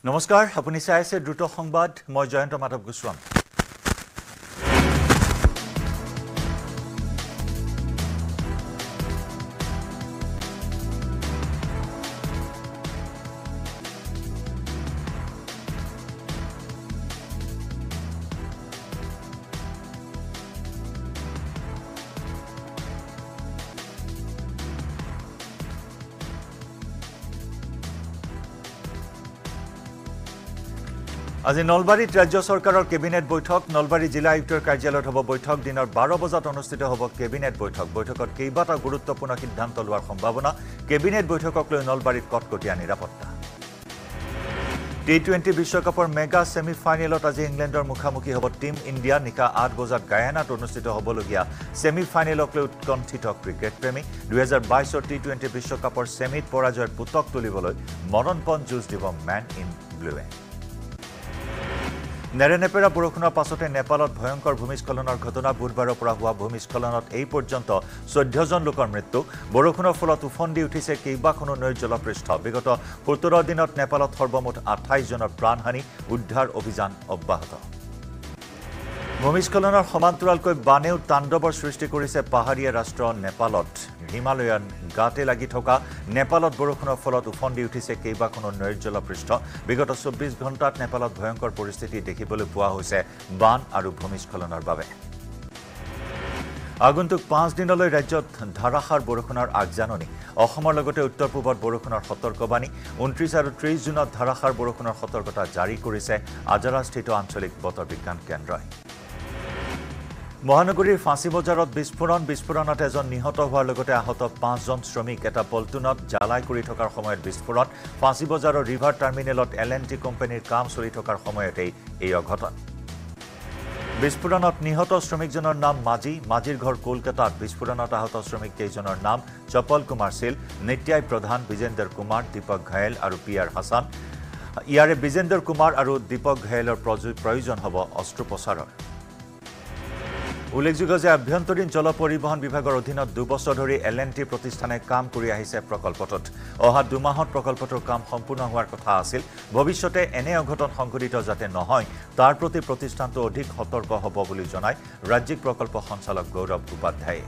নমস্কাৰ আপুনি চাই আছে দ্ৰুত সংবাদ মই জয়ন্ত মাধৱ গোস্বামী আজি নলবাৰীত ৰাজ্য চৰকাৰৰ কেবিনেট বৈঠক নলবাৰী জিলা আয়ুক্তৰ কাৰ্যালয়ত হ'ব বৈঠক দিনৰ 12 বজাত অনুষ্ঠিত হ'ব কেবিনেট বৈঠক বৈঠকত কেইবাটা গুৰুত্বপূৰ্ণ সিদ্ধান্ত লোৱাৰ সম্ভাৱনা কেবিনেট বৈঠকক লৈ নলবাৰীত কটকটীয়া নিৰাপত্তা টি20 বিশ্বকাপৰ মেগা সেমিফাইনেলত আজি ইংলেণ্ডৰ মুখামুখি হ'ব টিম ইণ্ডিয়া নিশা 8 বজাত গায়ানাত অনুষ্ঠিত হ'বলগীয়া সেমিফাইনেলক লৈ উৎকণ্ঠিত ক্ৰিকেট প্ৰেমী 2022ৰ টি20 বিশ্বকাপৰ সেমিত পৰাজয়ৰ পুতক তুলিবলৈ মৰণপণ যুঁজ দিব মেন ইন ব্লুৱে নেৰেনেপেৰা বৰষুণৰ পাছতে নেপালত ভয়ংকৰ ভূমিস্খলনৰ ঘটনা বুধবাৰৰ পৰা হোৱা ভূমিস্খলনত এই পৰ্যন্ত 14 জন লোকৰ মৃত্যু বৰষুণৰ ফলত উফন্দি উঠিছে কেইবাখনো নৈৰ জলপৃষ্ঠ বিগত 17 দিনত নেপালত সৰ্বমুঠ 28 জনৰ প্ৰাণহানি উদ্ধাৰ অভিযান অব্যাহত ভূমিস্খলনৰ সমান্তৰালকৈ বানেও তাণ্ডৱৰ সৃষ্টি কৰিছে পাহাৰীয়া ৰাষ্ট্ৰ নেপালত হিমালয়ান গাতে লাগি থকা নেপালত বৰষুণৰ ফলত উফন্দি উঠিছে কেইবাখনো নৈৰ জলপৃষ্ঠ বিগত 24 ঘণ্টাত নেপালত ভয়ংকৰ পৰিস্থিতি দেখিবলৈ পোৱা হৈছে বান আৰু ভূমিস্খলনৰ বাবে আগন্তুক 5 দিনলৈ ৰাজ্যত ধাৰাসাৰ বৰষুণৰ আগজাননী অসমৰ লগতে উত্তৰ পূবত বৰষুণৰ সতৰ্কবাণী 29 আৰু 30 জুনত ধাৰাসাৰ বৰষুণৰ সতৰ্কতা জাৰি কৰিছে আজাৰাস্থিত আঞ্চলিক বতৰ বিজ্ঞান কেন্দ্ৰই মহানগৰীৰ ফাঁচী বজাৰত বিস্ফোৰণত এজন নিহত হোৱাৰ লগতে আহত 5 জন শ্ৰমিক এটা পল্টুনত জ্বালাই কৰি থকাৰ সময়ত বিস্ফোৰণ ফাঁচী বজাৰৰ ৰিভাৰ টাৰ্মিনেলত এলএনটি কোম্পানীৰ কাম চলি থকাৰ সময়তেই এই অঘটন বিস্ফোৰণত নিহত শ্ৰমিকজনৰ নাম মাজিৰ ঘৰ কলকাতাত বিস্ফোৰণত আহত শ্ৰমিক কেইজনৰ নাম চপল কুমাৰ সিল নিত্যাই প্ৰধান বিজেন্দৰ কুমাৰ দীপক ঘায়েল আৰু পিয়াৰ হাছান ইয়াৰে বিজেন্দৰ কুমাৰ আৰু দীপক ঘায়েলৰ প্ৰয়োজন হ'ব অস্ত্ৰোপচাৰৰ উল্লেখযোগ্য যে আভ্যন্তৰীণ জল পৰিবহণ বিভাগৰ অধীনত 2 বছৰ ধৰি এলএনটি প্ৰতিষ্ঠানে কাম কৰি আহিছে প্ৰকল্পটোত অহা 2 মাহত প্ৰকল্পটোৰ কাম সম্পূৰ্ণ হোৱাৰ কথা আছিল ভৱিষ্যতে এনে অঘটন সংঘটিত যাতে নহয় তাৰ প্ৰতি প্ৰতিষ্ঠানটো অধিক সতৰ্ক হ'ব বুলি জনায় ৰাজ্যিক প্ৰকল্প সঞ্চালক গৌৰৱ উপাধ্যায়ে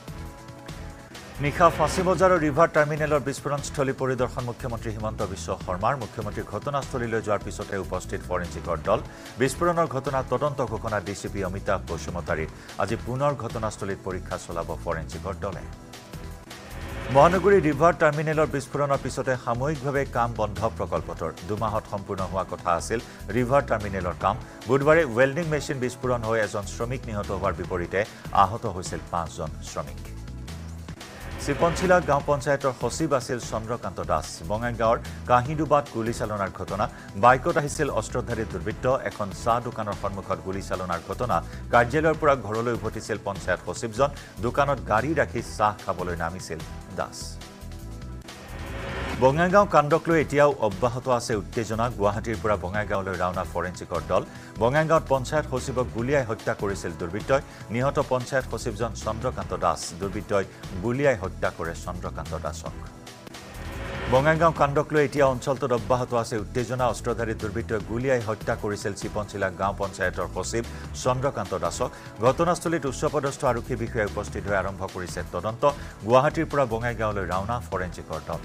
নিশা ফাঁচী বজাৰৰ ৰিভাৰ টাৰ্মিনেলৰ বিস্ফোৰণস্থলী পৰিদৰ্শন মুখ্যমন্ত্ৰী হিমন্ত বিশ্ব শৰ্মাৰ মুখ্যমন্ত্ৰী ঘটনাস্থলীলৈ যোৱাৰ পিছতে উপস্থিত ফৰেন্সিকৰ দল বিস্ফোৰণৰ ঘটনা তদন্ত ঘোষণা ডিচিপি অমিতাভ বসুমতাৰীৰ আজি পুনৰ ঘটনাস্থলীত পৰীক্ষা চলাব ফৰেন্সিকৰ দলে মহানগৰী ৰিভাৰ টাৰ্মিনেলৰ বিস্ফোৰণৰ পিছতে সাময়িকভাৱে কাম বন্ধ প্ৰকল্পটোৰ 2 মাহত সম্পূৰ্ণ হোৱা কথা আছিল ৰিভাৰ টাৰ্মিনেলৰ কাম বুধবাৰে ৱেল্ডিং মেচিন বিস্ফোৰণ হৈ এজন শ্ৰমিক নিহত হোৱাৰ বিপৰীতে আহত হৈছিল 5 জন শ্ৰমিক শিপনশিলা গাঁও পঞ্চায়তৰ সচিব আছিল চন্দ্ৰকান্ত দাস বঙাইগাঁৱৰ কাহিডুবাত গুলীচালনাৰ ঘটনা বাইকত আহিছিল অস্ত্ৰধাৰী দুৰ্বৃত্ত এখন চাহ দোকানৰ সন্মুখত গুলীচালনাৰ ঘটনা কাৰ্যালয়ৰ পৰা ঘৰলৈ উভতিছিল পঞ্চায়ত সচিবজন দোকানত গাড়ী ৰাখি চাহ খাবলৈ নামিছিল দাস বঙাইগাঁও কাণ্ডক লৈ এতিয়াও অব্যাহত আছে উত্তেজনা গুৱাহাটীৰ পৰা বঙাইগাঁৱলৈ ৰাওনা ফৰেন্সিকৰ দল বঙাইগাঁৱত পঞ্চায়ত সচিবক গুলীয়াই হত্যা কৰিছিল দুৰ্বৃত্তই নিহত পঞ্চায়ত সচিবজন চন্দ্ৰকান্ত দাস দুৰ্বৃত্তই গুলীয়াই হত্যা কৰে চন্দ্ৰকান্ত দাসক বঙাইগাঁও কাণ্ডক লৈ এতিয়া অঞ্চলটোত অব্যাহত আছে উত্তেজনা অস্ত্ৰধাৰী দুৰ্বৃত্তই গুলীয়াই হত্যা কৰিছিল শিপনশিলা গাঁও পঞ্চায়তৰ সচিব চন্দ্ৰকান্ত দাসক ঘটনাস্থলীত উচ্চপদস্থ আৰক্ষী বিষয়াই উপস্থিত হৈ আৰম্ভ কৰিছে তদন্ত গুৱাহাটীৰ পৰা বঙাইগাঁৱলৈ ৰাওনা ফৰেন্সিকৰ দল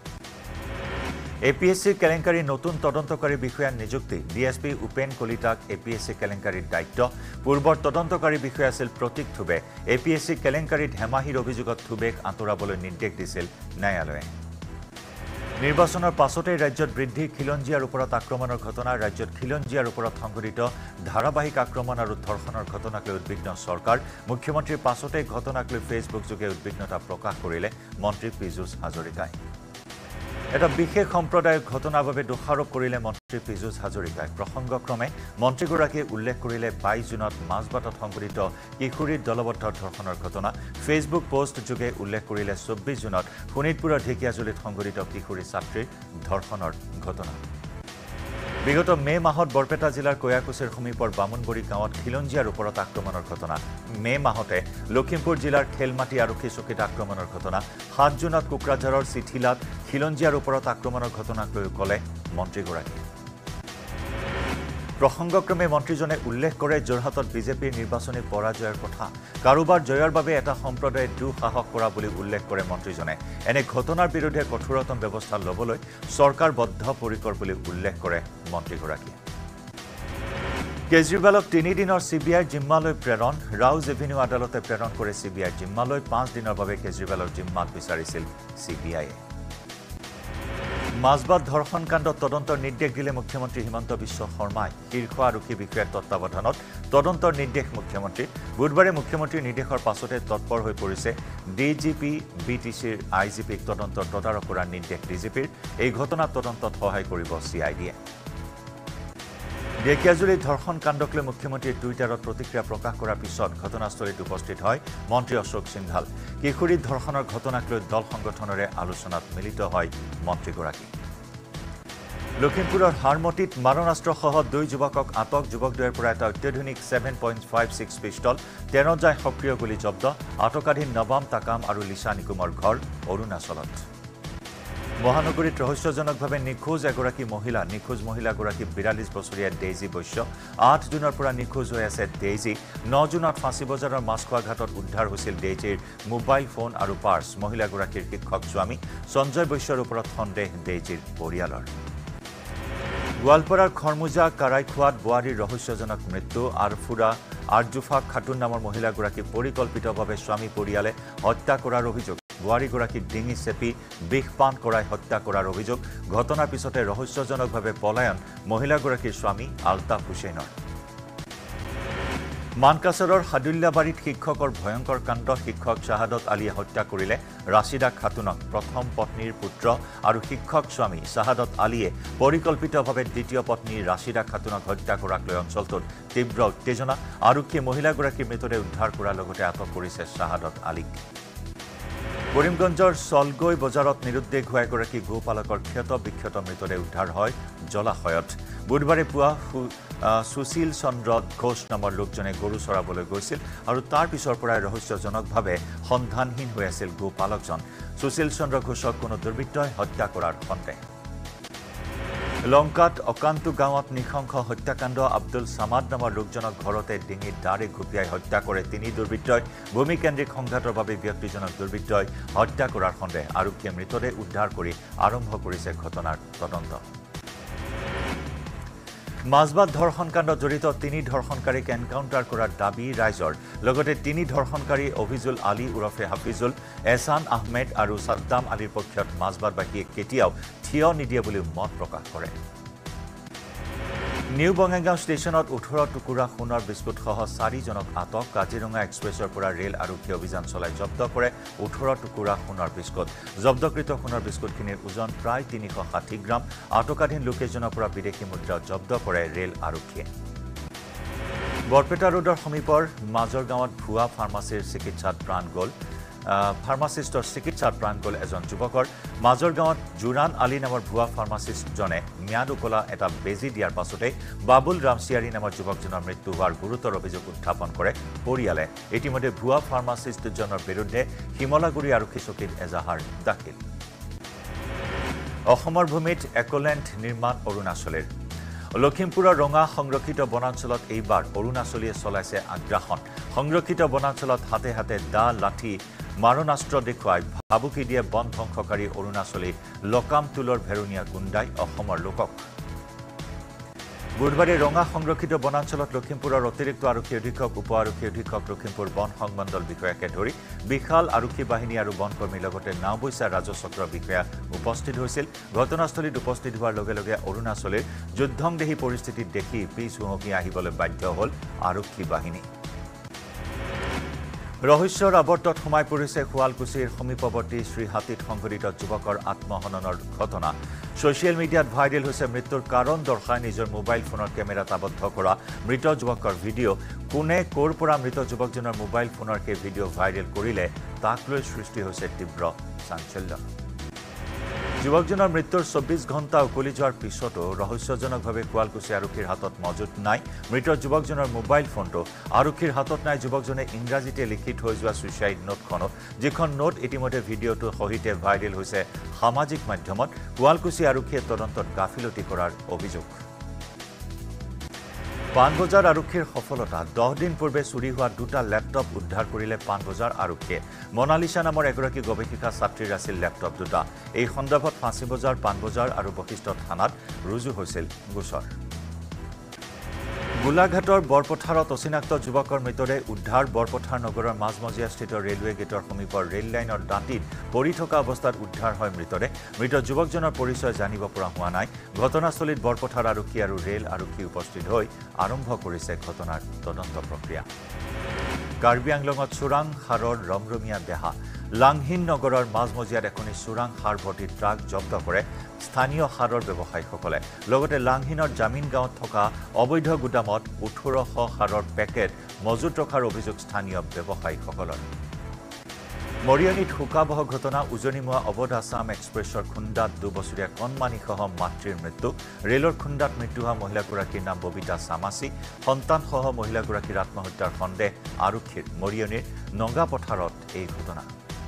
এপিএসসি কেলেংকাৰী নতুন তদন্তকাৰী বিষয়া নিযুক্তি ডিএসপি উপেন কলিতাক এপিএসসি কেলেংকাৰীৰ দায়িত্ব পূৰ্বৰ তদন্তকাৰী বিষয়া আছিল প্ৰতীক থুবে এপিএসসি কেলেংকাৰীত হেমাহিৰ অভিযোগত থুবেক আঁতৰাবলৈ নিৰ্দেশ দিছিল ন্যায়ালয়ে নিৰ্বাচনৰ পাছতে ৰাজ্যত বৃদ্ধি খিলঞ্জীয়াৰ ওপৰত আক্ৰমণৰ ঘটনা ৰাজ্যত খিলঞ্জীয়াৰ ওপৰত সংঘটিত ধাৰাবাহিক আক্ৰমণ আৰু ধৰ্ষণৰ ঘটনাক লৈ উদ্বিগ্ন চৰকাৰ মুখ্যমন্ত্ৰীৰ পাছতে ঘটনাক লৈ ফেচবুক যোগে উদ্বিগ্নতা প্ৰকাশ কৰিলে মন্ত্ৰী পীযুষ হাজৰিকাই এটা বিশেষ সম্প্ৰদায়ৰ ঘটনাৰ বাবে দোষাৰোপ কৰিলে মন্ত্ৰী পীযুষ হাজৰিকাই প্ৰসংগক্ৰমে মন্ত্ৰীগৰাকীয়ে উল্লেখ কৰিলে 22 জুনত মাজবাটত সংঘটিত কিশোৰীৰ দলবদ্ধ ধৰ্ষণৰ ঘটনা ফেচবুক পোষ্ট যোগে উল্লেখ কৰিলে 24 জুনত শোণিতপুৰৰ ঢেকিয়াজুলিত সংঘটিত কিশোৰী ছাত্ৰীৰ ধৰ্ষণৰ ঘটনা বিগত মে মাহত বৰপেটা জিলাৰ কয়াকুছিৰ সমীপৰ বামুনবৰী গাঁৱত খিলঞ্জীয়াৰ ওপৰত আক্ৰমণৰ ঘটনা মে মাহতে লখিমপুৰ জিলাৰ খেলমাটি আৰক্ষী চকীত আক্ৰমণৰ ঘটনা 7 জুনত কোকৰাঝাৰৰ চিঠিলাত খিলঞ্জীয়াৰ ওপৰত আক্ৰমণৰ ঘটনাক লৈ ক'লে মন্ত্ৰীগৰাকীয়ে প্ৰসংগক্ৰমে মন্ত্ৰীজনে উল্লেখ কৰে যোৰহাটত বিজেপিৰ নিৰ্বাচনী পৰাজয়ৰ কথা কাৰোবাৰ জয়ৰ বাবে এটা সম্প্ৰদায়ে দুঃসাহস কৰা বুলি উল্লেখ কৰে মন্ত্ৰীজনে এনে ঘটনাৰ বিৰুদ্ধে কঠোৰতম ব্যৱস্থা ল'বলৈ চৰকাৰ বদ্ধপৰিকৰ বুলি উল্লেখ কৰে মন্ত্ৰীগৰাকীয়ে কেজৰিৱালক 3 দিনৰ সিবিআই জিম্মালৈ প্ৰেৰণ ৰাউজ এভিনিউ আদালতে প্ৰেৰণ কৰে সিবিআই জিম্মালৈ 5 দিনৰ বাবে কেজৰিৱালৰ জিম্মাত বিচাৰিছিল সিবিআইয়ে মাজবাদ ধৰ্ষণ কাণ্ডত তদন্তৰ নিৰ্দেশ দিলে মুখ্যমন্ত্ৰী হিমন্ত বিশ্ব শৰ্মাই শীৰ্ষ আৰক্ষী বিষয়াৰ তত্ত্বাৱধানত তদন্তৰ নিৰ্দেশ মুখ্যমন্ত্ৰী বুধবাৰে মুখ্যমন্ত্ৰীৰ নিৰ্দেশৰ পাছতে তৎপৰ হৈ পৰিছে ডিজিপি বিটিচিৰ আইজিপিক তদন্তৰ তদাৰক কৰাৰ নিৰ্দেশ ডিজিপিৰ এই ঘটনাত তদন্তত সহায় কৰিব চিআইডিয়ে ঢেকিয়াজুলি ধৰ্ষণ কাণ্ডক লৈ মুখ্যমন্ত্ৰীৰ টুইটাৰত প্ৰতিক্ৰিয়া প্ৰকাশ কৰাৰ পিছত ঘটনাস্থলীত উপস্থিত হয় মন্ত্ৰী অশোক সিংঘাল কিশোৰী ধৰ্ষণৰ ঘটনাক লৈ দল সংগঠনৰে আলোচনাত মিলিত হয় মন্ত্ৰীগৰাকী লখিমপুৰৰ হাৰমতিত মাৰণাস্ত্ৰসহ 2 যুৱকক আটক যুৱকদ্বয়ৰ পৰা এটা অত্যাধুনিক 7.56 পিষ্টল 13 জাই সক্ৰিয় গুলী জব্দ আটকাধীন নবাম তাকাম আৰু লিচা নিকুমৰ ঘৰ অৰুণাচলত মহানগৰীত ৰহস্যজনকভাৱে নিখোজ এগৰাকী মহিলা নিখোজ মহিলাগৰাকী 42 বছৰীয়া ডেইজি বৈশ্য 8 জুনৰ পৰা নিখোজ হৈ আছে ডেইজি 9 জুনত ফাঁচী বজাৰৰ মাছখোৱা ঘাটত উদ্ধাৰ হৈছিল ডেইজিৰ মোবাইল ফোন আৰু পাৰ্চ মহিলাগৰাকীৰ শিক্ষক স্বামী সঞ্জয় বৈশ্যৰ ওপৰত সন্দেহ ডেইজিৰ পৰিয়ালৰ গোৱালপাৰাৰ খৰমুজা কাৰাইখোৱাত বোৱাৰীৰ ৰহস্যজনক মৃত্যু আৰজুফা খাতুন নামৰ মহিলাগৰাকী পৰিকল্পিতভাৱে স্বামী পৰিয়ালে হত্যা কৰাৰ অভিযোগ বোৱাৰীগৰাকীক ডিঙি চেপি বিষপান কৰাই হত্যা কৰাৰ অভিযোগ ঘটনাৰ পিছতে ৰহস্যজনকভাৱে পলায়ন মহিলাগৰাকীৰ স্বামী আলতাফ হুছেইনৰ মানকাছাৰৰ হাদুল্লাবাৰীত শিক্ষকৰ ভয়ংকৰ কাণ্ড শিক্ষক শাহাদত আলীয়ে হত্যা কৰিলে ৰাছিদা খাতুনক প্ৰথম পত্নীৰ পুত্ৰ আৰু শিক্ষক স্বামী শাহাদত আলীয়ে পৰিকল্পিতভাৱে দ্বিতীয় পত্নী ৰাছিদা খাতুনক হত্যা কৰাক লৈ অঞ্চলটোত তীব্ৰ উত্তেজনা আৰক্ষীয়ে মহিলাগৰাকীৰ মৃতদেহ উদ্ধাৰ কৰাৰ লগতে আটক কৰিছে শাহাদত আলীক কৰিমগঞ্জৰ সলগৈ বজাৰত নিৰুদ্দেশ হোৱা এগৰাকী গোপালকৰ ক্ষত বিক্ষত মৃতদেহ উদ্ধাৰ হয় জলাশয়ত বুধবাৰে পুৱা সুশীল চন্দ্ৰ ঘোষ নামৰ লোকজনে গৰু চৰাবলৈ গৈছিল আৰু তাৰ পিছৰ পৰাই ৰহস্যজনকভাৱে সন্ধানহীন হৈ আছিল গোপালকজন সুশীল চন্দ্ৰ ঘোষক কোনো দুৰ্বৃত্তই হত্যা কৰাৰ সন্দেহ লংকাত অকান্তু গাঁৱত নিশংস হত্যাকাণ্ড আব্দুল সামাদ নামৰ লোকজনক ঘৰতে ডিঙিত দাৰে ঘুপিয়াই হত্যা কৰে 3 দুৰ্বৃত্তই ভূমিকেন্দ্ৰিক সংঘাতৰ বাবে ব্যক্তিজনক দুৰ্বৃত্তই হত্যা কৰাৰ সন্দেহ আৰক্ষীয়ে মৃতদেহ উদ্ধাৰ কৰি আৰম্ভ কৰিছে ঘটনাৰ তদন্ত মাজবাদ ধৰ্ষণ কাণ্ডত জড়িত 3 ধৰ্ষণকাৰীক এনকাউণ্টাৰ কৰাৰ দাবী ৰাইজৰ লগতে 3 ধৰ্ষণকাৰী অভিজুল আলী উৰফে হাফিজুল এহছান আহমেদ আৰু সাদ্দাম আলীৰ পক্ষত মাজবাদবাসীয়ে কেতিয়াও থিয় নিদিয়ে বুলি মত প্ৰকাশ কৰে নিউ বঙাইগাঁও ষ্টেচনত 18 টুকুৰা সোণৰ বিস্কুটসহ 4 জনক আটক কাজিৰঙা এক্সপ্ৰেছৰ পৰা ৰেল আৰক্ষী অভিযান চলাই জব্দ কৰে 18 টুকুৰা সোণৰ বিস্কুট জব্দকৃত সোণৰ বিস্কুটখিনিৰ ওজন প্ৰায় 360 গ্ৰাম আটকাধীন লোকেজনৰ পৰা বিদেশী মুদ্ৰা জব্দ কৰে ৰেল আৰক্ষীয়ে বৰপেটা ৰোডৰ সমীপৰ মাজৰ গাঁৱত ভুৱা ফাৰ্মাচীৰ চিকিৎসাত প্ৰাণ গ'ল ফাৰ্মাচিষ্টৰ চিকিৎসাত প্ৰাণ গ'ল এজন যুৱকৰ মাজৰ গাঁৱত জুৰান আলী নামৰ ভুৱা ফাৰ্মাচিষ্টজনে ম্যাদ উপলা এটা বেজি দিয়াৰ পাছতে বাবুল ৰামচিয়াৰী নামৰ যুৱকজনৰ মৃত্যু হোৱাৰ গুৰুতৰ অভিযোগ উত্থাপন কৰে পৰিয়ালে ইতিমধ্যে ভুৱা ফাৰ্মাচিষ্টজনৰ বিৰুদ্ধে শিমলাগুৰি আৰক্ষী চকীত এজাহাৰ দাখিল অসমৰ ভূমিত একলেণ্ড নিৰ্মাণ অৰুণাচলৰ লখিমপুৰৰ ৰঙা সংৰক্ষিত বনাঞ্চলত এইবাৰ অৰুণাচলীয়ে চলাইছে আগ্ৰাসন সংৰক্ষিত বনাঞ্চলত হাতে হাতে দা লাঠি মাৰণাস্ত্ৰ দেখুৱাই ভাবুকি দিয়ে বন ধ্বংসকাৰী অৰুণাচলী লকাম তুলৰ ভেৰুনীয়া গুণ্ডাই অসমৰ লোকক বুধবাৰে ৰঙা সংৰক্ষিত বনাঞ্চলত লখিমপুৰৰ অতিৰিক্ত আৰক্ষী অধীক্ষক উপ আৰক্ষী অধীক্ষক লখিমপুৰ বন সংমণ্ডল বিষয়াকে ধৰি বিশাল আৰক্ষী বাহিনী আৰু বনকৰ্মীৰ লগতে নাওবৈচা ৰাজচক্ৰৰ বিষয়া উপস্থিত হৈছিল ঘটনাস্থলীত উপস্থিত হোৱাৰ লগে লগে অৰুণাচলীৰ যুদ্ধংদেহী পৰিস্থিতিত দেখি পিছ হুহকি আহিবলৈ বাধ্য হ'ল আৰক্ষী বাহিনী ৰহস্যৰ আৱৰ্তত সোমাই পৰিছে শুৱালকুছিৰ সমীপৱৰ্তী শ্ৰীহাটীত সংঘটিত যুৱকৰ আত্মহননৰ ঘটনা সোশ্যাল মিডিয়াত ভাইৰেল হৈছে মৃত্যুৰ কাৰণ দৰ্শাই নিজৰ মোবাইল ফোনৰ কেমেৰাত আবদ্ধ কৰা মৃত যুৱকৰ ভিডিঅ' কোনে ক'ৰ পৰা মৃত যুৱকজনৰ মোবাইল ফোনৰ সেই ভিডিঅ' ভাইৰেল কৰিলে তাক লৈ সৃষ্টি হৈছে তীব্ৰ চাঞ্চল্য যুৱকজনৰ মৃত্যুৰ 24 ঘণ্টা উকলি যোৱাৰ পিছতো ৰহস্যজনকভাৱে শুৱালকুছি আৰক্ষীৰ হাতত মজুত নাই মৃত যুৱকজনৰ মোবাইল ফোনটো আৰক্ষীৰ হাতত নাই যুৱকজনে ইংৰাজীতে লিখি থৈ যোৱা সুইচাইড নোটখনত যিখন নোট ইতিমধ্যে ভিডিঅ'টোৰ সহিতে ভাইৰেল হৈছে সামাজিক মাধ্যমত শুৱালকুছি আৰক্ষীয়ে তদন্তত গাফিলতি কৰাৰ অভিযোগ পানবজাৰ আৰক্ষীৰ সফলতা 10 দিন পূৰ্বে চুৰি হোৱা দুটা লেপটপ উদ্ধাৰ কৰিলে পানবজাৰ আৰক্ষীয়ে মনালিসা নামৰ এগৰাকী গৱেষিকা ছাত্ৰীৰ আছিল লেপটপ দুটা এই সন্দৰ্ভত ফাঁচীবজাৰ পানবজাৰ আৰু বশিষ্ঠ থানাত ৰুজু হৈছিল গোচৰ গোলাঘাটৰ বৰপথাৰত অচিনাক্ত যুৱকৰ মৃতদেহ উদ্ধাৰ বৰপথাৰ নগৰৰ মাজমজিয়া স্থিত ৰেলৱে গেটৰ সমীপৰ ৰেল লাইনৰ দাঁতিত পৰি থকা অৱস্থাত উদ্ধাৰ হয় মৃতদেহ মৃত যুৱকজনৰ পৰিচয় জানিব পৰা হোৱা নাই ঘটনাস্থলীত বৰপথাৰ আৰক্ষী আৰু ৰেল আৰক্ষী উপস্থিত হৈ আৰম্ভ কৰিছে ঘটনাৰ তদন্ত প্ৰক্ৰিয়া কাৰ্বি আংলঙত চোৰাং সাৰৰ ৰমৰমীয়া বেহা লাংহিন নগৰৰ মাজমজিয়াত এখনি চোৰাং সাৰ ভৰ্তি ট্ৰাক জব্দ কৰে স্থানীয় সাৰৰ ব্যৱসায়ীসকলে লগতে লাংহিনৰ জামিন গাঁৱত থকা অবৈধ গুদামত 1800 সাৰৰ পেকেট মজুত ৰখাৰ অভিযোগ স্থানীয় ব্যৱসায়ীসকলৰ মৰিয়নীত শোকাবহ ঘটনা উজনিমুৱা অৱধ আছাম এক্সপ্ৰেছৰ খুন্দাত 2 বছৰীয়া কণমানিসহ মাতৃৰ মৃত্যু ৰেলৰ খুন্দাত মৃত্যু হোৱা মহিলাগৰাকীৰ নাম ববিতা চামাচি সন্তানসহ মহিলাগৰাকীৰ আত্মহত্যাৰ সন্দেহ আৰক্ষীৰ মৰিয়নীৰ নগাপথাৰত এই ঘটনা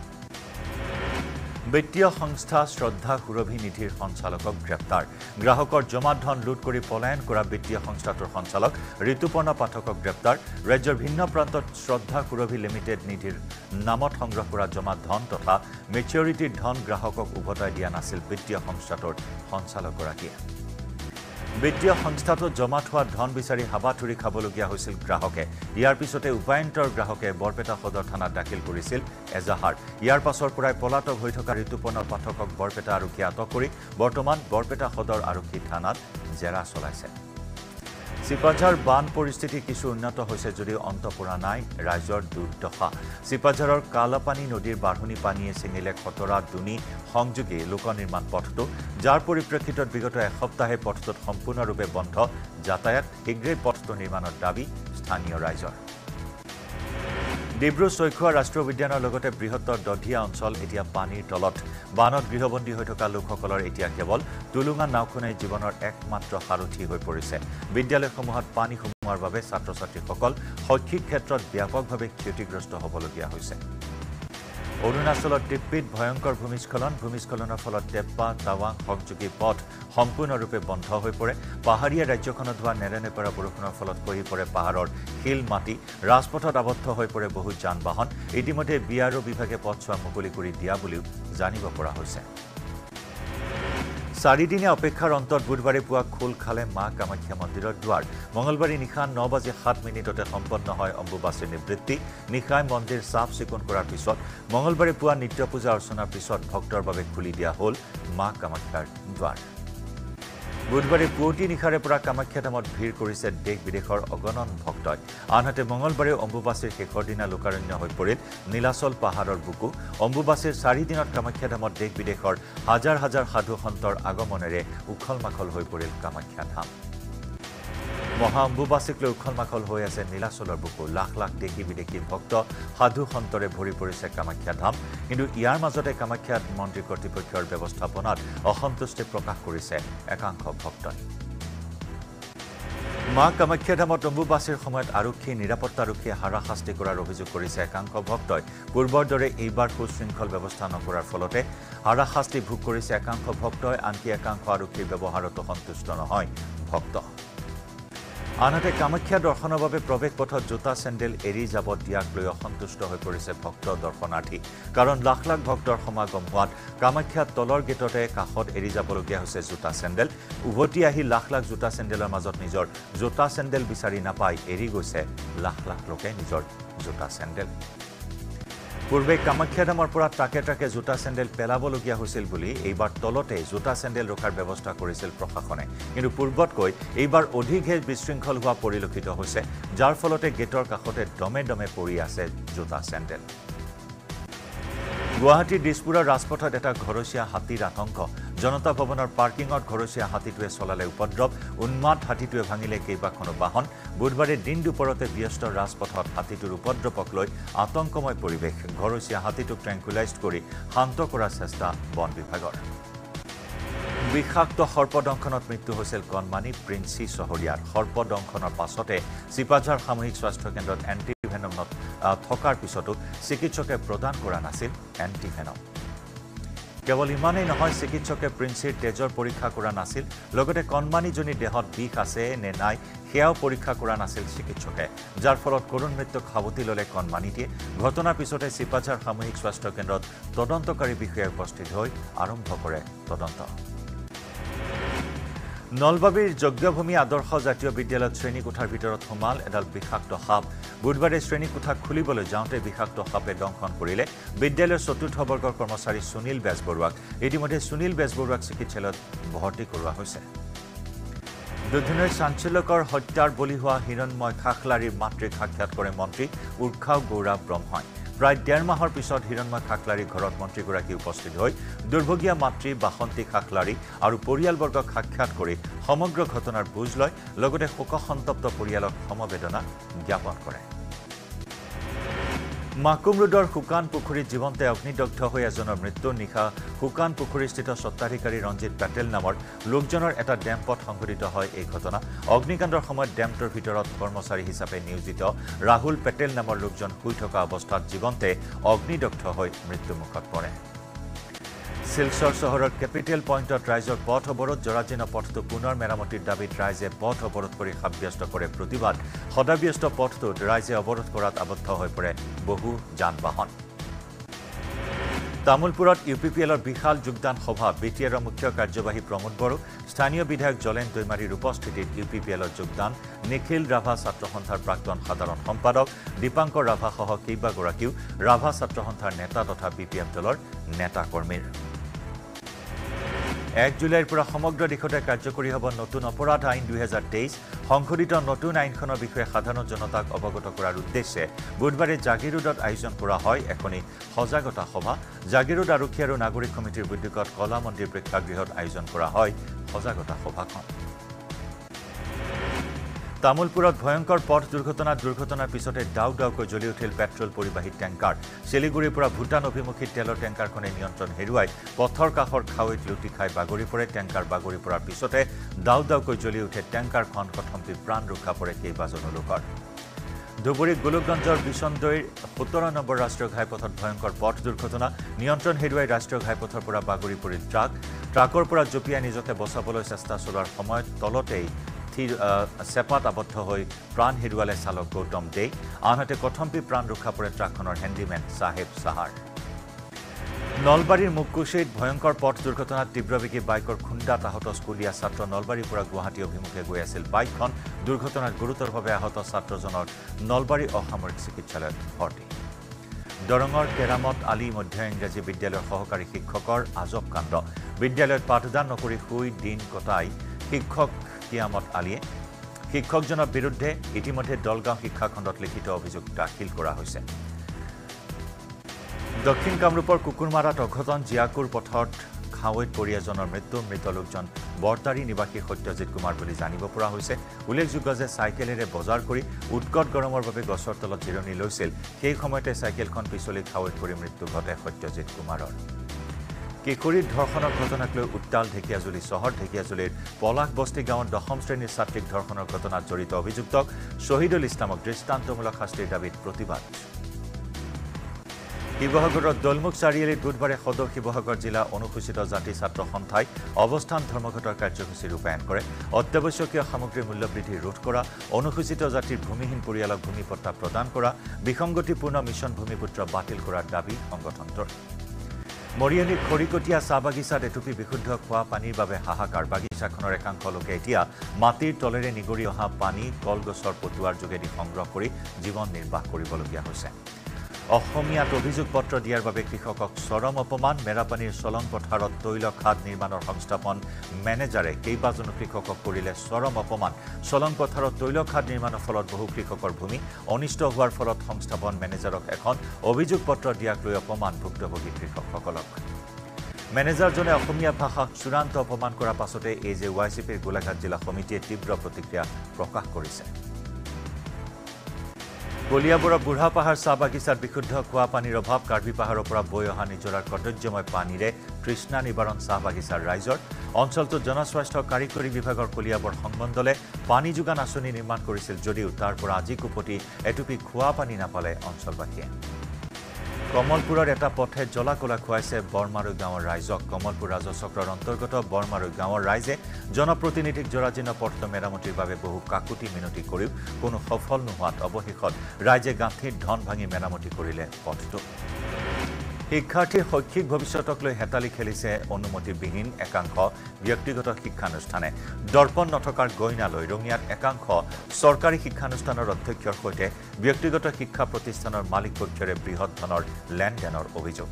বিত্তীয় সংস্থা শ্ৰদ্ধা সুৰভি নিধিৰ সঞ্চালকক গ্ৰেপ্তাৰ গ্ৰাহকৰ জমা ধন লুট কৰি পলায়ন কৰা বিত্তীয় সংস্থাটোৰ সঞ্চালক ঋতুপৰ্ণ পাঠকক গ্ৰেপ্তাৰ ৰাজ্যৰ ভিন্ন প্ৰান্তত শ্ৰদ্ধা সুৰভি লিমিটেড নিধিৰ নামত সংগ্ৰহ কৰা জমা ধন তথা মেচিউৰিটিৰ ধন গ্ৰাহকক উভতাই দিয়া নাছিল বিত্তীয় সংস্থাটোৰ সঞ্চালকগৰাকীয়ে বিত্তীয় সংস্থাটোত জমা থোৱা ধন বিচাৰি হাবাথুৰি খাবলগীয়া হৈছিল গ্ৰাহকে ইয়াৰ পিছতে উপায়ন্তৰ গ্ৰাহকে বৰপেটা সদৰ থানাত দাখিল কৰিছিল এজাহাৰ ইয়াৰ পাছৰ পৰাই পলাতক হৈ থকা ঋতুপৰ্ণ পাঠকক বৰপেটা আৰক্ষীয়ে আটক কৰি বৰ্তমান বৰপেটা সদৰ আৰক্ষী থানাত জেৰা চলাইছে সিপাঝাৰ বান পৰিস্থিতি কিছু উন্নত হৈছে যদিও অন্ত পৰা নাই ৰাজ্যৰ দুৰ্দশা সিপাঝাৰৰ কালাপানী নদীৰ বাঢ়নী পানীয়ে ছিঙিলে খতৰা দুনি সংযোগী লোক নিৰ্মাণ পথটো যাৰ পৰিপ্ৰেক্ষিতত বিগত এসপ্তাহে পথটোত সম্পূৰ্ণৰূপে বন্ধ যাতায়াত শীঘ্ৰেই পথটো নিৰ্মাণৰ দাবী স্থানীয় ৰাইজৰ ডিব্ৰু চৈখোৱা ৰাষ্ট্ৰীয় উদ্যানৰ লগতে বৃহত্তৰ দধিয়া অঞ্চল এতিয়া পানীৰ তলত বানত গৃহবন্দী হৈ থকা লোকসকলৰ এতিয়া কেৱল টুলুঙা নাওখনেই জীৱনৰ একমাত্ৰ সাৰথি হৈ পৰিছে বিদ্যালয়সমূহত পানী সোমোৱাৰ বাবে ছাত্ৰ ছাত্ৰীসকল শৈক্ষিক ক্ষেত্ৰত ব্যাপকভাৱে ক্ষতিগ্ৰস্ত হ'বলগীয়া হৈছে অৰুণাচলত টিপ্পিত ভয়ংকৰ ভূমিস্খলনৰ ফলত টেপ্পা টাৱাং সংযোগী পথ সম্পূৰ্ণৰূপে বন্ধ হৈ পৰে পাহাৰীয়া ৰাজ্যখনত হোৱা নেৰানেপেৰা বৰষুণৰ ফলত খহি পৰে পাহাৰৰ শিল মাটি ৰাজপথত আবদ্ধ হৈ পৰে বহু যান বাহন ইতিমধ্যে বিআৰও বিভাগে পথছোৱা মুকলি কৰি দিয়া বুলিও জানিব পৰা হৈছে 4 দিনীয়া অপেক্ষাৰ অন্তত বুধবাৰে পুৱা খোল খালে মা কামাখ্যা মন্দিৰৰ দুৱাৰ মঙলবাৰে নিশা 9:07 সম্পন্ন হয় অম্বুবাচীৰ নিবৃত্তি নিশাই মন্দিৰ সাফ চিকুণ কৰাৰ পিছত মঙলবাৰে পুৱা নিত্য পূজা অৰ্চনাৰ পিছত ভক্তৰ বাবে খুলি দিয়া হ'ল মা কামাখ্যাৰ দুৱাৰ বুধবাৰে পুৱতি নিশাৰে পৰা কামাখ্যা ধামত ভিৰ কৰিছে দেশ বিদেশৰ অগণন ভক্তই আনহাতে মঙলবাৰে অম্বুবাচীৰ শেষৰ দিনা লোকাৰণ্য হৈ পৰিল নীলাচল পাহাৰৰ বুকু অম্বুবাচীৰ 4 দিনত কামাখ্যা ধামত দেশ বিদেশৰ হাজাৰ হাজাৰ সাধু সন্তৰ আগমনেৰে উখল মাখল হৈ পৰিল কামাখ্যা ধাম মহা অম্বুবাচীক লৈ উখল মাখল হৈ আছে নীলাচলৰ বুকু লাখ লাখ দেশী বিদেশী ভক্ত সাধু সন্তৰে ভৰি পৰিছে কামাখ্যা ধাম কিন্তু ইয়াৰ মাজতে কামাখ্যা মন্দিৰ কৰ্তৃপক্ষৰ ব্যৱস্থাপনাত অসন্তুষ্টি প্ৰকাশ কৰিছে একাংশ ভক্তই মা কামাখ্যা ধামত অম্বুবাচীৰ সময়ত আৰক্ষী নিৰাপত্তাৰক্ষীয়ে হাৰাশাস্তি কৰাৰ অভিযোগ কৰিছে একাংশ ভক্তই পূৰ্বৰ দৰে এইবাৰ সুশৃংখল ব্যৱস্থা নকৰাৰ ফলতে হাৰাশাস্তি ভোগ কৰিছে একাংশ ভক্তই আনকি একাংশ আৰক্ষীৰ ব্যৱহাৰতো সন্তুষ্ট নহয় ভক্ত আনহাতে কামাখ্যা দৰ্শনৰ বাবে প্ৰৱেশ পথত জোতা চেণ্ডেল এৰি যাব দিয়াক লৈ অসন্তুষ্ট হৈ পৰিছে ভক্ত দৰ্শনাৰ্থী কাৰণ লাখ লাখ ভক্তৰ সমাগম হোৱাত কামাখ্যাত তলৰ গেটতে কাষত এৰি যাবলগীয়া হৈছে জোতা চেণ্ডেল উভতি আহি লাখ লাখ জোতা চেণ্ডেলৰ মাজত নিজৰ জোতা চেণ্ডেল বিচাৰি নাপাই এৰি গৈছে লাখ লাখ লোকে নিজৰ জোতা চেণ্ডেল পূৰ্বে কামাখ্যা ধামৰ পৰা টাকে টাকে জোতা চেণ্ডেল পেলাবলগীয়া হৈছিল বুলি এইবাৰ তলতে জোতা চেণ্ডেল ৰখাৰ ব্যৱস্থা কৰিছিল প্ৰশাসনে কিন্তু পূৰ্বতকৈ এইবাৰ অধিকহে বিশৃংখল হোৱা পৰিলক্ষিত হৈছে যাৰ ফলতে গেটৰ কাষতে দমে দমে পৰি আছে জোতা চেণ্ডেল গুৱাহাটীৰ দিছপুৰৰ ৰাজপথত এটা ঘৰচীয়া হাতীৰ আতংক জনতা ভৱনৰ পাৰ্কিঙত ঘৰচীয়া হাতীটোৱে চলালে উপদ্ৰৱ উন্মাদ হাতীটোৱে ভাঙিলে কেইবাখনো বাহন বুধবাৰে দিন দুপৰতে ব্যস্ত ৰাজপথত হাতীটোৰ উপদ্ৰৱক লৈ আতংকময় পৰিৱেশ ঘৰচীয়া হাতীটোক ট্ৰেংকুলাইজ কৰি শান্ত কৰাৰ চেষ্টা বন বিভাগৰ বিষাক্ত সৰ্পদংশনত মৃত্যু হৈছিল কণমানি প্ৰিন্সি চহৰীয়াৰ সৰ্পদংশনৰ পাছতে সিপাঝাৰ সামূহিক স্বাস্থ্য কেন্দ্ৰত এণ্টিভেনম থকাৰ পিছতো চিকিৎসকে প্ৰদান কৰা নাছিল এণ্টিভেনম কেৱল ইমানেই নহয় চিকিৎসকে প্ৰিন্সিৰ তেজৰ পৰীক্ষা কৰা নাছিল লগতে কণমানিজনী দেহত বিষ আছে নে নাই সেয়াও পৰীক্ষা কৰা নাছিল চিকিৎসকে যাৰ ফলত কৰুণ মৃত্যুক সাৱটি ল'লে কণমানিটিয়ে ঘটনাৰ পিছতে চিপাঝাৰ সামূহিক স্বাস্থ্য কেন্দ্ৰত তদন্তকাৰী বিষয়া উপস্থিত হৈ আৰম্ভ কৰে তদন্ত নলবাৰীৰ যজ্ঞভূমি আদৰ্শ জাতীয় বিদ্যালয়ত শ্ৰেণীকোঠাৰ ভিতৰত সোমাল এডাল বিষাক্ত সাপ বুধবাৰে শ্ৰেণীকোঠা খুলিবলৈ যাওঁতে বিষাক্ত সাপে দংশন কৰিলে বিদ্যালয়ৰ চতুৰ্থ বৰ্গৰ কৰ্মচাৰী সুনীল বেজবৰুৱাক ইতিমধ্যে সুনীল বেজবৰুৱাক চিকিৎসালয়ত ভৰ্তি কৰোৱা হৈছে দুদিনৰ চাঞ্চল্যকৰ হত্যাৰ বলি হোৱা হিৰণময় খাখলাৰীৰ মাতৃক সাক্ষাৎ কৰে মন্ত্ৰী উৰ্খাও গৌৰৱ ব্ৰহ্মই প্ৰায় ১.৫ মাহৰ পিছত হিৰণময় খাখলাৰীৰ ঘৰত মন্ত্ৰীগৰাকী উপস্থিত হৈ দুৰ্ভগীয়া মাতৃ বাসন্তী খাখলাৰী আৰু পৰিয়ালবৰ্গক সাক্ষাৎ কৰি সমগ্ৰ ঘটনাৰ বুজ লয় লগতে শোকসন্তপ্ত পৰিয়ালক সমবেদনা জ্ঞাপন কৰে মাকুম ৰোডৰ শুকান পুখুৰীত জীৱন্তে অগ্নিদগ্ধ হৈ এজনৰ মৃত্যু নিশা শুকান পুখুৰীস্থিত স্বত্বাধিকাৰী ৰঞ্জিত পেটেল নামৰ লোকজনৰ এটা ডেম্পত সংঘটিত হয় এই ঘটনা অগ্নিকাণ্ডৰ সময়ত ডেম্পটোৰ ভিতৰত কৰ্মচাৰী হিচাপে নিয়োজিত ৰাহুল পেটেল নামৰ লোকজন শুই থকা অৱস্থাত জীৱন্তে অগ্নিদগ্ধ হৈ মৃত্যুমুখত পৰে শিলচৰ চহৰৰ কেপিটেল পইণ্টত ৰাইজৰ পথ অৱৰোধ জৰাজীৰ্ণ পথটো পুনৰ মেৰামতিৰ দাবীত ৰাইজে পথ অৱৰোধ কৰি সাব্যস্ত কৰে প্ৰতিবাদ সদাব্যস্ত পথটোত ৰাইজে অৱৰোধ কৰাত আবদ্ধ হৈ পৰে বহু যান বাহন তামুলপুৰত ইউপিপিএলৰ বিশাল যোগদান সভা বিটিআৰৰ মুখ্য কাৰ্যবাহী প্ৰমোদ বড়ো স্থানীয় বিধায়ক জলেন দৈমাৰীৰ উপস্থিতিত ইউপিপিএলৰ যোগদান নিখিল ৰাভা ছাত্ৰ সন্থাৰ প্ৰাক্তন সাধাৰণ সম্পাদক দীপাংকৰ ৰাভা সহ কেইবাগৰাকীও ৰাভা ছাত্ৰ সন্থাৰ নেতা তথা বিপিএফ দলৰ নেতা কৰ্মীৰ ১ জুলাইৰ পৰা সমগ্ৰ দেশতে কাৰ্যকৰী হ'ব নতুন অপৰাধ আইন ২০২৩ সংশোধিত নতুন আইনখনৰ বিষয়ে সাধাৰণ জনতাক অৱগত কৰাৰ উদ্দেশ্যে বুধবাৰে জাগিৰোডত আয়োজন কৰা হয় এখনি সজাগতা সভা জাগিৰোড আৰক্ষী আৰু নাগৰিক সমিতিৰ উদ্যোগত কলা মন্দিৰ প্ৰেক্ষাগৃহত আয়োজন কৰা হয় সজাগতা সভাখন তামুলপুৰত ভয়ংকৰ পথ দুৰ্ঘটনাৰ পিছতে ডাউ ডাউকৈ জ্বলি উঠিল পেট্ৰল পৰিবাহী টেংকাৰ শিলিগুৰিৰ পৰা ভূটান অভিমুখী তেলৰ টেংকাৰখনে নিয়ন্ত্ৰণ হেৰুৱাই পথৰ কাষৰ খাৱৈত লুটি খাই বাগৰি পৰে টেংকাৰ বাগৰি পৰাৰ পিছতে ডাউ ডাউকৈ জ্বলি উঠে টেংকাৰখন কথমপি প্ৰাণ ৰক্ষা পৰে কেইবাজনো লোকৰ ধুবুৰী গোলকগঞ্জৰ বিচন্দৈৰ ১৭ নম্বৰ ৰাষ্ট্ৰীয় ঘাইপথত ভয়ংকৰ পথ দুৰ্ঘটনা নিয়ন্ত্ৰণ হেৰুৱাই ৰাষ্ট্ৰীয় ঘাইপথৰ পৰা বাগৰি পৰিল ট্ৰাকৰ পৰা জঁপিয়াই নিজকে বচাবলৈ চেষ্টা চলোৱাৰ সময়ত তলতেই চেপাত আবদ্ধ হৈ প্ৰাণ হেৰুৱালে চালক গৌতম দে আনহাতে কথমপি প্ৰাণ ৰক্ষা পৰে ট্ৰাকখনৰ হেণ্ডিমেন সাহেব সাহাৰ নলবাৰীৰ মুকুচিত ভয়ংকৰ পথ দুৰ্ঘটনাত তীব্ৰবেগী বাইকৰ খুন্দাত আহত স্কুলীয়া ছাত্ৰ নলবাৰীৰ পৰা গুৱাহাটী অভিমুখে গৈ আছিল বাইকখন দুৰ্ঘটনাত গুৰুতৰভাৱে আহত ছাত্ৰজনৰ নলবাৰী অসামৰিক চিকিৎসালয়ত ভৰ্তি দৰঙৰ কেৰামত আলী মধ্য ইংৰাজী বিদ্যালয়ৰ সহকাৰী শিক্ষকৰ আজব কাণ্ড বিদ্যালয়ত পাঠদান নকৰি শুই দিন কটাই শিক্ষক কিয়ামত আলীয়ে শিক্ষকজনৰ বিৰুদ্ধে ইতিমধ্যে দলগাঁও শিক্ষাখণ্ডত লিখিত অভিযোগ দাখিল কৰা হৈছে দক্ষিণ কামৰূপৰ কুকুৰমাৰাত অঘটন জিয়াকুৰ পথত খাৱৈত পৰি এজনৰ মৃত লোকজন বৰতাৰী নিবাসী সত্যজিৎ কুমাৰ বুলি জানিব পৰা হৈছে উল্লেখযোগ্য যে চাইকেলেৰে বজাৰ কৰি উৎকট গৰমৰ বাবে গছৰ তলত জিৰণি লৈছিল সেই সময়তে চাইকেলখন পিছলি খাৱৈত পৰি মৃত্যু ঘটে সত্যজিৎ কুমাৰৰ কিশোৰীৰ ধৰ্ষণৰ ঘটনাক লৈ উত্তাল ঢেকিয়াজুলি চহৰ ঢেকিয়াজুলিৰ পলাশ বস্তি গাঁৱৰ ১০ম শ্ৰেণীৰ ছাত্ৰীক ধৰ্ষণৰ ঘটনাত জড়িত অভিযুক্তক শহীদুল ইছলামক দৃষ্টান্তমূলক শাস্তিৰ দাবীত প্ৰতিবাদ শিৱসাগৰৰ দলমুখ চাৰিআলিত বুধবাৰে সদৌ শিৱসাগৰ জিলা অনুসূচিত জাতি ছাত্ৰ সন্থাই অৱস্থান ধৰ্মঘটৰ কাৰ্যসূচী ৰূপায়ণ কৰে অত্যাৱশ্যকীয় সামগ্ৰীৰ মূল্যবৃদ্ধি ৰোধ কৰা অনুসূচিত জাতিৰ ভূমিহীন পৰিয়ালক ভূমিপট্টা প্ৰদান কৰা বিসংগতিপূৰ্ণ মিছন ভূমিপুত্ৰ বাতিল কৰাৰ দাবী সংগঠনটোৰ মৰিয়নিৰ খৰিকটীয়া চাহ বাগিচাত এটুপি বিশুদ্ধ খোৱা পানীৰ বাবে হাহাকাৰ বাগিচাখনৰ একাংশ লোকে এতিয়া মাটিৰ তলেৰে নিগৰি অহা পানী কলগছৰ পটুৱাৰ যোগেদি সংগ্ৰহ কৰি জীৱন নিৰ্বাহ কৰিবলগীয়া হৈছে অসমীয়াত অভিযোগ পত্ৰ দিয়াৰ বাবে কৃষকক চৰম অপমান মেৰাপানীৰ চলং পথাৰত তৈল খাদ নিৰ্মাণৰ সংস্থাপন মেনেজাৰে কেইবাজনো কৃষকক কৰিলে চৰম অপমান চলং পথাৰত তৈল খাদ নিৰ্মাণৰ ফলত বহু কৃষকৰ ভূমি অনিষ্ট হোৱাৰ ফলত সংস্থাপন মেনেজাৰক এখন অভিযোগ পত্ৰ দিয়াক লৈ অপমান ভুক্তভোগী কৃষকসকলক মেনেজাৰজনে অসমীয়া ভাষাক চূড়ান্ত অপমান কৰাৰ পাছতে এই যে ৱাইচিপিৰ গোলাঘাট জিলা সমিতিয়ে তীব্ৰ প্ৰতিক্ৰিয়া প্ৰকাশ কৰিছে কলিয়াবৰৰ বুঢ়া পাহাৰ চাহ বাগিচাত বিশুদ্ধ খোৱা পানীৰ অভাৱ কাৰ্বি পাহাৰৰ পৰা বৈ অহা নিজৰাৰ কদৰ্যময় পানীৰে তৃষ্ণা নিবাৰণ চাহ বাগিচাৰ ৰাইজৰ অঞ্চলটোত জনস্বাস্থ্য কাৰিকৰী বিভাগৰ কলিয়াবৰ সংমণ্ডলে পানী যোগান আঁচনি নিৰ্মাণ কৰিছিল যদিও তাৰ পৰা আজি কুপতি এটুপি খোৱা পানী নাপালে অঞ্চলবাসীয়ে কমলপুৰৰ এটা পথে জলাকলা খুৱাইছে বৰমাৰৈ গাঁৱৰ ৰাইজক কমলপুৰ ৰাজচক্ৰৰ অন্তৰ্গত বৰমাৰৈ গাঁৱৰ ৰাইজে জনপ্ৰতিনিধিক জৰাজীৰ্ণ পথটো মেৰামতিৰ বাবে বহু কাকুতি মিনতি কৰিও কোনো সফল নোহোৱাত অৱশেষত ৰাইজে গাঁঠিত ধন ভাঙি মেৰামতি কৰিলে পথটো শিক্ষাৰ্থীৰ শৈক্ষিক ভৱিষ্যতক লৈ হেতালি খেলিছে অনুমতিবিহীন একাংশ ব্যক্তিগত শিক্ষানুষ্ঠানে দৰ্পণ নথকাৰ গইনালৈ ৰঙিয়াত একাংশ চৰকাৰী শিক্ষানুষ্ঠানৰ অধ্যক্ষৰ সৈতে ব্যক্তিগত শিক্ষা প্ৰতিষ্ঠানৰ মালিক পক্ষৰে বৃহৎ ধনৰ লেনদেনৰ অভিযোগ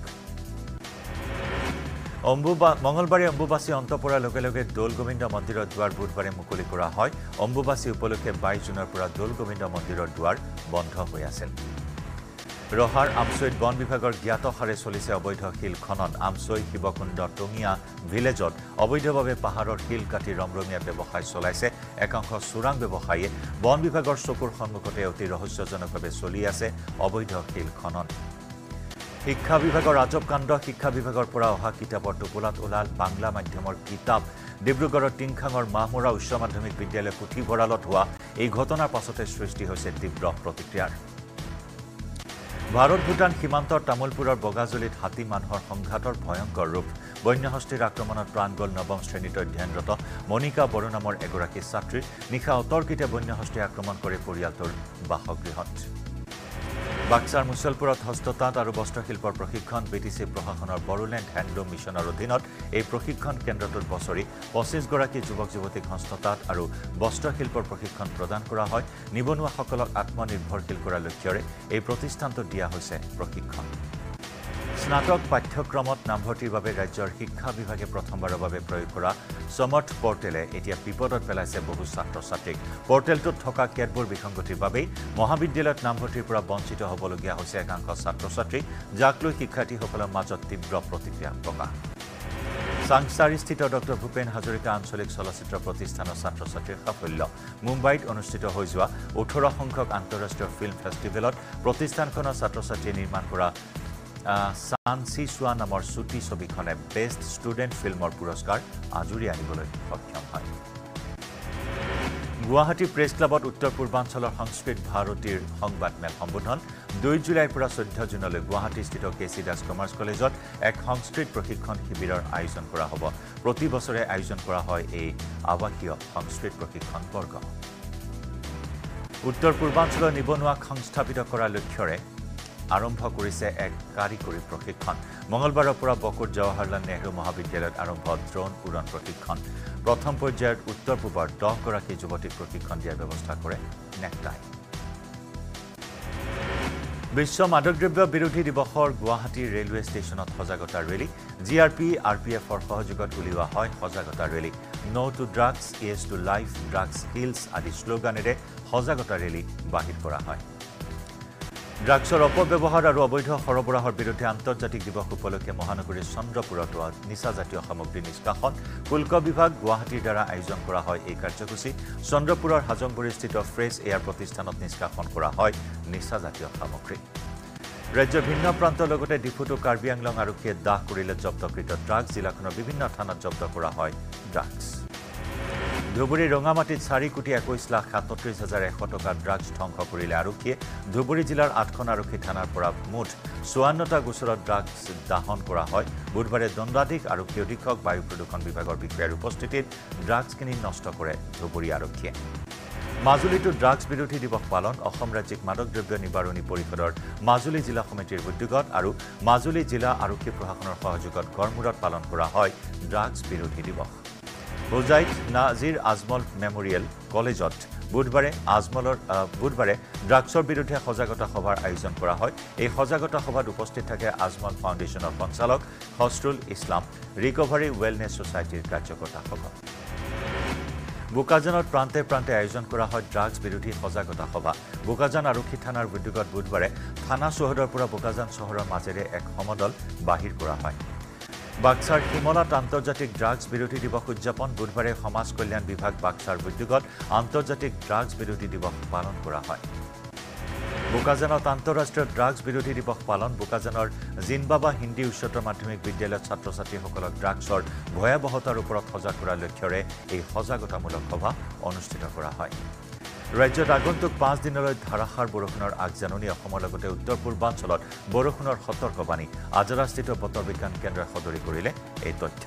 মঙলবাৰে অম্বুবাচী অন্ত পৰাৰ লগে লগে দৌল গোবিন্দ মন্দিৰৰ দুৱাৰ বুধবাৰে মুকলি কৰা হয় অম্বুবাচী উপলক্ষে 22 জুনৰ পৰা দৌল গোবিন্দ মন্দিৰৰ দুৱাৰ বন্ধ হৈ আছিল ৰহাৰ আমচৈত বন বিভাগৰ জ্ঞাত হাৰে চলিছে অবৈধ শিল খনন আমচৈ শিৱকুণ্ড টঙিয়া ভিলেজত অবৈধভাৱে পাহাৰৰ শিল কাটি ৰমৰমীয়া ব্যৱসায় চলাইছে একাংশ চোৰাং ব্যৱসায়ীয়ে বন বিভাগৰ চকুৰ সন্মুখতে অতি ৰহস্যজনকভাৱে চলি আছে অবৈধ শিল খনন শিক্ষা বিভাগৰ আজব কাণ্ড শিক্ষা বিভাগৰ পৰা অহা কিতাপৰ টোপোলাত ওলাল বাংলা মাধ্যমৰ কিতাপ ডিব্ৰুগড়ৰ টিংখাঙৰ মাহমৰা উচ্চ মাধ্যমিক বিদ্যালয় পুথিভঁৰালত হোৱা এই ঘটনাৰ পাছতে সৃষ্টি হৈছে তীব্ৰ প্ৰতিক্ৰিয়াৰ ভাৰত ভূটান সীমান্তৰ তামুলপুৰৰ বগাজুলিত হাতী মানুহৰ সংঘাতৰ ভয়ংকৰ ৰূপ বন্যহস্তীৰ আক্ৰমণত প্ৰাণ গ'ল নৱম শ্ৰেণীত অধ্যয়নৰত মনিকা বড়ো নামৰ এগৰাকী ছাত্ৰীৰ নিশা অতৰ্কিতে বন্যহস্তীয়ে আক্ৰমণ কৰে পৰিয়ালটোৰ বাসগৃহত বাক্সাৰ মুছলপুৰত হস্ততাঁত আৰু বস্ত্ৰশিল্পৰ প্ৰশিক্ষণ বিটিচি প্ৰশাসনৰ বড়োলেণ্ড হেণ্ডলুম মিছনৰ অধীনত এই প্ৰশিক্ষণ কেন্দ্ৰটোত বছৰি 25 গৰাকী যুৱক যুৱতীক হস্ততাঁত আৰু বস্ত্ৰশিল্পৰ প্ৰশিক্ষণ প্ৰদান কৰা হয় নিবনুৱাসকলক আত্মনিৰ্ভৰশীল কৰাৰ লক্ষ্যৰে এই প্ৰতিষ্ঠানটোত দিয়া হৈছে প্ৰশিক্ষণ স্নাতক পাঠ্যক্ৰমত নামভৰ্তিৰ বাবে ৰাজ্যৰ শিক্ষা বিভাগে প্ৰথমবাৰৰ বাবে প্ৰয়োগ কৰা সমৰ্থ পৰ্টেলে এতিয়া বিপদত পেলাইছে বহু ছাত্ৰ-ছাত্ৰীক পৰ্টেলটোত থকা কেতবোৰ বিসংগতিৰ বাবে মহাবিদ্যালয়ত নামভৰ্তিৰ পৰা বঞ্চিত হ'বলগীয়া হৈছে একাংশ ছাত্ৰ-ছাত্ৰী যাক লৈ শিক্ষাৰ্থীসকলৰ মাজত তীব্ৰ প্ৰতিক্ৰিয়া প্ৰকাশ সাংসাৰীস্থিত ডক্টৰ ভূপেন হাজৰিকা আঞ্চলিক চলচ্চিত্ৰ প্ৰতিষ্ঠানৰ ছাত্ৰ-ছাত্ৰীৰ সাফল্য মুম্বাইত অনুষ্ঠিত হৈ যোৱা 18 সংখ্যক আন্তঃৰাষ্ট্ৰীয় ফিল্ম ফেষ্টিভেলত প্ৰতিষ্ঠানখনৰ ছাত্ৰ-ছাত্ৰীয়ে নিৰ্মাণ কৰা সানসি সোৱা নামৰ ছুটি ছবিখনে বেষ্ট ষ্টুডেণ্ট ফিল্মৰ পুৰস্কাৰ আজুৰি আনিবলৈ সক্ষম হয় গুৱাহাটী প্ৰেছ ক্লাবত উত্তৰ পূৰ্বাঞ্চলৰ সংস্কৃত ভাৰতীৰ সংবাদমেল সম্বোধন 2 জুলাইৰ পৰা 14 জুনলৈ গুৱাহাটীস্থিত কেচি দাস কমাৰ্চ কলেজত এক সংস্কৃত প্ৰশিক্ষণ শিবিৰৰ আয়োজন কৰা হ'ব প্ৰতি বছৰে আয়োজন কৰা হয় এই আৱাসীয় সংস্কৃত প্ৰশিক্ষণ বৰ্গ উত্তৰ পূৰ্বাঞ্চলৰ নিবনুৱাক সংস্থাপিত কৰাৰ লক্ষ্যৰে আৰম্ভ কৰিছে এক কাৰিকৰী প্ৰশিক্ষণ মঙলবাৰৰ পৰা বকুৰ জৱাহৰলাল নেহৰু মহাবিদ্যালয়ত আৰম্ভ ড্ৰোন উৰণ প্ৰশিক্ষণ প্ৰথম পৰ্যায়ত উত্তৰ পূবৰ 10 গৰাকী যুৱতীক প্ৰশিক্ষণ দিয়াৰ ব্যৱস্থা কৰে নেকটাই বিশ্ব মাদকদ্ৰব্য বিৰোধী দিৱসৰ গুৱাহাটী ৰেলৱে ষ্টেচনত সজাগতা ৰেলী জিআৰপি আৰপিএফৰ সহযোগত উলিওৱা হয় সজাগতা rally no to drugs yes to life drugs kills আদি শ্লোগানেৰে সজাগতা ৰেলী বাহিৰ কৰা হয় ড্ৰাগছৰ অপব্যৱহাৰ আৰু অবৈধ সৰবৰাহৰ বিৰুদ্ধে আন্তৰ্জাতিক দিৱস উপলক্ষে মহানগৰীৰ চন্দ্ৰপুৰত নিচাজাতীয় সামগ্ৰী নিষ্কাশন শুল্ক বিভাগ গুৱাহাটীৰ দ্বাৰা আয়োজন কৰা হয় এই কাৰ্যসূচী চন্দ্ৰপুৰৰ হাজংগুৰিস্থিত ফ্ৰেছ এয়াৰ প্ৰতিষ্ঠানত নিষ্কাশন কৰা হয় নিচাজাতীয় সামগ্ৰী ৰাজ্যৰ ভিন্ন প্ৰান্তৰ লগতে ডিফুটো কাৰ্বি আংলং আৰক্ষীয়ে দাহ কৰিলে জব্দকৃত ড্ৰাগছ জিলাখনৰ বিভিন্ন থানাত জব্দ কৰা হয় ড্ৰাগছ ধুবুৰী ৰঙামাটিত 4,21,37,100 টকা ড্ৰাগছ ধ্বংস কৰিলে আৰক্ষীয়ে ধুবুৰী জিলাৰ 8খন আৰক্ষী থানাৰ পৰা মুঠ 54টা গোচৰত ড্ৰাগছ দাহন কৰা হয় বুধবাৰে দণ্ডাধীশ আৰক্ষী অধীক্ষক বায়ু প্ৰদূষণ বিভাগৰ বিষয়াৰ উপস্থিতিত ড্ৰাগছখিনি নষ্ট কৰে ধুবুৰী আৰক্ষীয়ে মাজুলীতো ড্ৰাগছ বিৰোধী দিৱস পালন অসম ৰাজ্যিক মাদকদ্ৰব্য নিবাৰণী পৰিষদৰ মাজুলী জিলা সমিতিৰ উদ্যোগত আৰু মাজুলী জিলা আৰক্ষী প্ৰশাসনৰ সহযোগত গড়মূৰত পালন কৰা হয় ড্ৰাগছ বিৰোধী দিৱস হোজাইত নাজিৰ আজমল মেমৰিয়েল কলেজত বুধবাৰে ড্ৰাগছৰ বিৰুদ্ধে সজাগতা সভাৰ আয়োজন কৰা হয় এই সজাগতা সভাত উপস্থিত থাকে আজমল ফাউণ্ডেশ্যনৰ সঞ্চালক হছৰুল ইছলাম ৰিকভাৰী ৱেলনেছ ছ'চাইটিৰ কাৰ্যকৰ্তাসকল বোকাজানত প্ৰান্তে প্ৰান্তে আয়োজন কৰা হয় ড্ৰাগছ বিৰোধী সজাগতা সভা বোকাজান আৰক্ষী থানাৰ উদ্যোগত বুধবাৰে থানা চৌহদৰ পৰা বোকাজান চহৰৰ মাজেৰে এক সমদল বাহিৰ কৰা হয় বাক্সাৰ হিমলাত আন্তৰ্জাতিক ড্ৰাগছ বিৰোধী দিৱস উদযাপন বুধবাৰে সমাজ কল্যাণ বিভাগ বাক্সাৰ উদ্যোগত আন্তৰ্জাতিক ড্ৰাগছ বিৰোধী দিৱস পালন কৰা হয় বোকাজানত আন্তঃৰাষ্ট্ৰীয় ড্ৰাগছ বিৰোধী দিৱস পালন বোকাজানৰ জিনবাবা হিন্দী উচ্চতৰ মাধ্যমিক বিদ্যালয়ত ছাত্ৰ-ছাত্ৰীসকলক ড্ৰাগছৰ ভয়াৱহতাৰ ওপৰত সজাগ কৰাৰ লক্ষ্যৰে এই সজাগতামূলক সভা অনুষ্ঠিত কৰা হয় ৰাজ্যত আগন্তুক 5 দিনলৈ ধাৰাসাৰ বৰষুণৰ আগজাননী অসমৰ লগতে উত্তৰ পূৰ্বাঞ্চলত বৰষুণৰ সতৰ্কবাণী আজৰাস্থিত বতৰ বিজ্ঞান কেন্দ্ৰই সদৰি কৰিলে এই তথ্য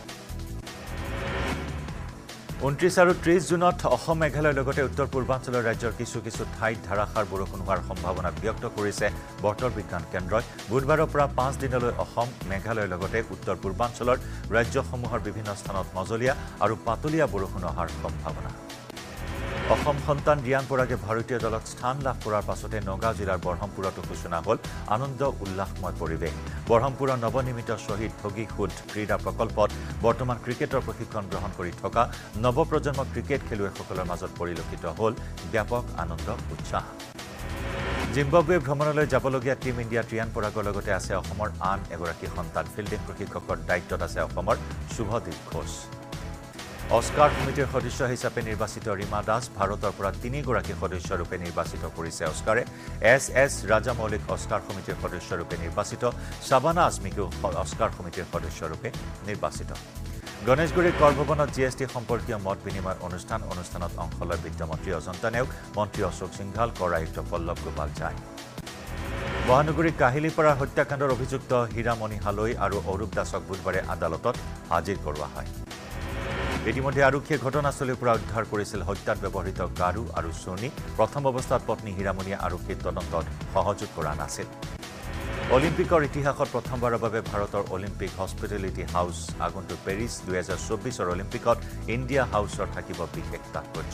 29 আৰু 30 জুনত অসম মেঘালয়ৰ লগতে উত্তৰ পূৰ্বাঞ্চলৰ ৰাজ্যৰ কিছু ঠাইত ধাৰাসাৰ বৰষুণ হোৱাৰ সম্ভাৱনা ব্যক্ত কৰিছে বতৰ বিজ্ঞান কেন্দ্ৰই বুধবাৰৰ পৰা 5 দিনলৈ অসম মেঘালয়ৰ লগতে উত্তৰ পূৰ্বাঞ্চলৰ ৰাজ্যসমূহৰ বিভিন্ন স্থানত মজলীয়া আৰু পাতলীয়া বৰষুণ হোৱাৰ সম্ভাৱনা অসম সন্তান ৰিয়ান পৰাগে ভাৰতীয় দলত স্থান লাভ কৰাৰ পাছতে নগাঁও জিলাৰ বৰহমপুৰতো সূচনা হ'ল আনন্দ উল্লাসময় পৰিৱেশ বৰহমপুৰৰ নৱনিৰ্মিত শ্বহীদ ভোগী খুদ ক্ৰীড়া প্ৰকল্পত বৰ্তমান ক্ৰিকেটৰ প্ৰশিক্ষণ গ্ৰহণ কৰি থকা নৱপ্ৰজন্মৰ ক্ৰিকেট খেলুৱৈসকলৰ মাজত পৰিলক্ষিত হ'ল ব্যাপক আনন্দ উৎসাহ জিম্বাবৱে ভ্ৰমণলৈ যাবলগীয়া টীম ইণ্ডিয়াত ৰিয়ান পৰাগৰ লগতে আছে অসমৰ আন এগৰাকী সন্তান ফিল্ডিং প্ৰশিক্ষকৰ দায়িত্বত আছে অসমৰ শুভদীপ ঘোষ অস্কাৰ সমিতিৰ সদস্য হিচাপে নিৰ্বাচিত ৰীমা দাস ভাৰতৰ পৰা 3 গৰাকী সদস্যৰূপে নিৰ্বাচিত কৰিছে অস্কাৰে এছ ৰাজামৌলিক অস্কাৰ সমিতিৰ সদস্যৰূপে নিৰ্বাচিত শাবানা আজমিকো অস্কাৰ সমিতিৰ সদস্যৰূপে নিৰ্বাচিত গণেশগুৰিৰ কৰভৱনত জিএছটি সম্পৰ্কীয় মত বিনিময় অনুষ্ঠানত অংশ লয় বিত্তমন্ত্ৰী অজন্তা নেওগ মন্ত্ৰী অশোক সিংঘাল কৰ আয়ুক্ত পল্লৱ গোপাল ঝাই মহানগৰীৰ কাহিলীপাৰাৰ হত্যাকাণ্ডৰ অভিযুক্ত হীৰামণি হালৈ আৰু অৰূপ দাসক বুধবাৰে আদালতত হাজিৰ কৰোৱা হয় ইতিমধ্যে আৰক্ষীয়ে ঘটনাস্থলীৰ পৰা উদ্ধাৰ কৰিছিল হত্যাত ব্যৱহৃত গাৰু আৰু চৰ্ণি প্ৰথম অৱস্থাত পত্নী হীৰামণিয়ে আৰক্ষীৰ তদন্তত সহযোগ কৰা নাছিল অলিম্পিকৰ ইতিহাসত প্ৰথমবাৰৰ বাবে ভাৰতৰ অলিম্পিক হস্পিটেলিটি হাউচ আগন্তুক পেৰিছ 2024 অলিম্পিকত ইণ্ডিয়া হাউচৰ থাকিব বিশেষ তাৎপৰ্য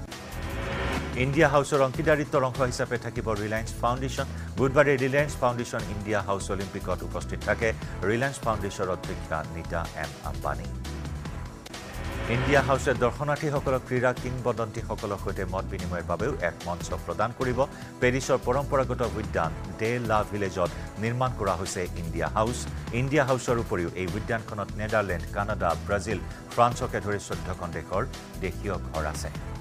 ইণ্ডিয়া হাউচৰ অংশীদাৰিত্বৰ অংশ হিচাপে থাকিব ৰিলায়েন্স ফাউণ্ডেশ্যন বুধবাৰে ৰিলায়েন্স ফাউণ্ডেশ্যন ইণ্ডিয়া হাউচ অলিম্পিকত উপস্থিত থাকে ৰিলায়েন্স ফাউণ্ডেশ্যনৰ অধ্যক্ষা নীতা এম আম্বানী ইণ্ডিয়া হাউচে দৰ্শনাৰ্থীসকলক ক্ৰীড়া কিংবদন্তীসকলৰ সৈতে মত বিনিময়ৰ বাবেও এক মঞ্চ প্ৰদান কৰিব পেৰিছৰ পৰম্পৰাগত উদ্যান ডে লা ভিলেজত নিৰ্মাণ কৰা হৈছে ইণ্ডিয়া হাউচৰ উপৰিও এই উদ্যানখনত নেদাৰলেণ্ড কানাডা ব্ৰাজিল ফ্ৰান্সকে ধৰি 14খন দেশৰ দেশীয় ঘৰ আছে